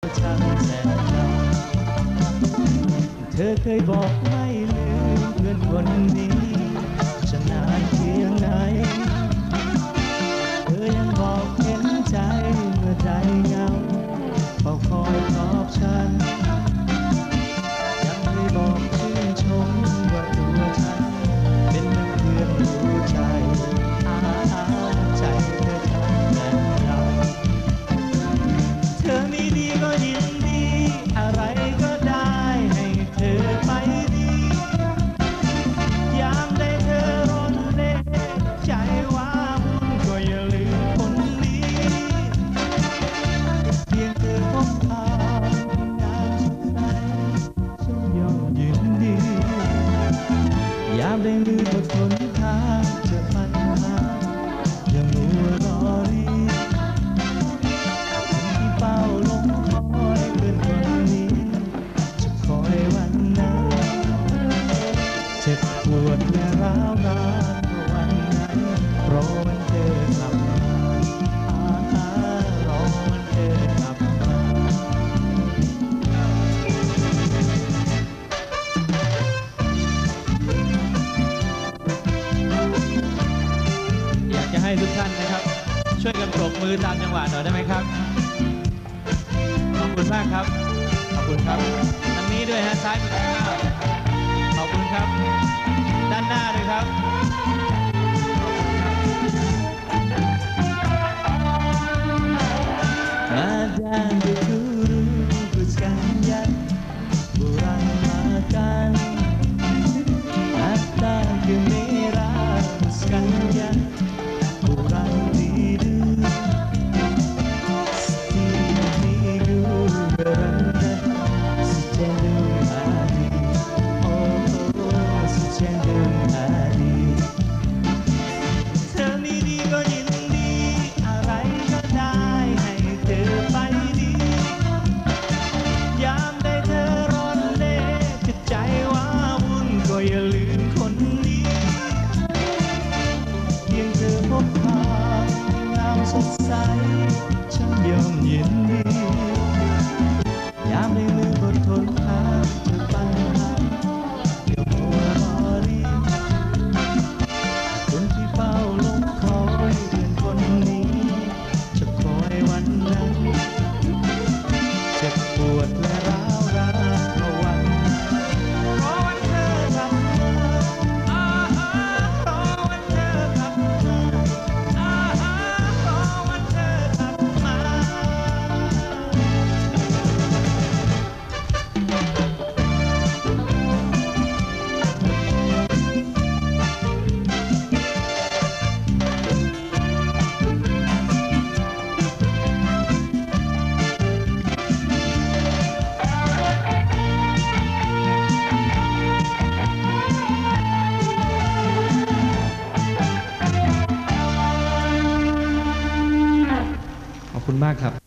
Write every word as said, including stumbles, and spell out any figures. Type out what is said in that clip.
ช่างแสนเก่าเธอเคยบอกไม่ลืมเพื่อนคนนี้จะนานเพียงไหนเธอยังบอกเห็นใจเมื่อใจเหงาเฝ้าคอยปลอบฉันยังเคยบอกชื่นชมว่าตัวฉันเป็นเหมือนเพื่อนรู้ใจอาใจเธอทำแต่เราเธอไม่ดีก็ยินดีอะไรก็ได้ให้เธอไปดียามได้เธอร้อนเล่ใจว่าวุ่นก็อย่าลืมคนนี้เพียงเธอพบทางงามสดใสฉันยอมยินดียามได้มือบนหนทางจะปัญหาอย่ามัวรอรีที่เฝ้าลงคอยเพื่อนคนนี้จะคอยวันนั้นเจ็บปวดและร้าวรานเพราะวันนั้นรอวันเธอกลับมาอาหารอวันเธอกลับมาอยากจะให้ทุกท่านนะครับช่วยกันปรบมือตามจังหวะหน่อยได้ไหมครับขอบคุณมากครับขอบคุณครับทางนี้ด้วยฮะซ้ายมือข้างขอบคุณครับด้านหน้าด้วยครับAda guru sekalian kurang makan Ada gemerah sekalian kurang tidur Setiap minggu berendah secendung hari Oh, oh secendung hariเธอไม่ดีก็ยินดีอะไรก็ได้ให้เธอไปดียามได้เธอร้อนเล่จิตใจว้าวุ่นก็อย่าลืมคนนี้เพียงเธอพบทางงามสดใสฉันยอมยินดียามได้มือบนทนทางเธอปัญหาอย่ามัวรอรีคนที่เฝ้าลงคอยเพื่อนคนนี้จะคอยวันนั้นเจ็บปวดและร้าวรานเพราะวันรอวันเธอกลับมาอาหารอวันเธอกลับมาอาหารอวันเธอกลับมาขอบคุณมากครับ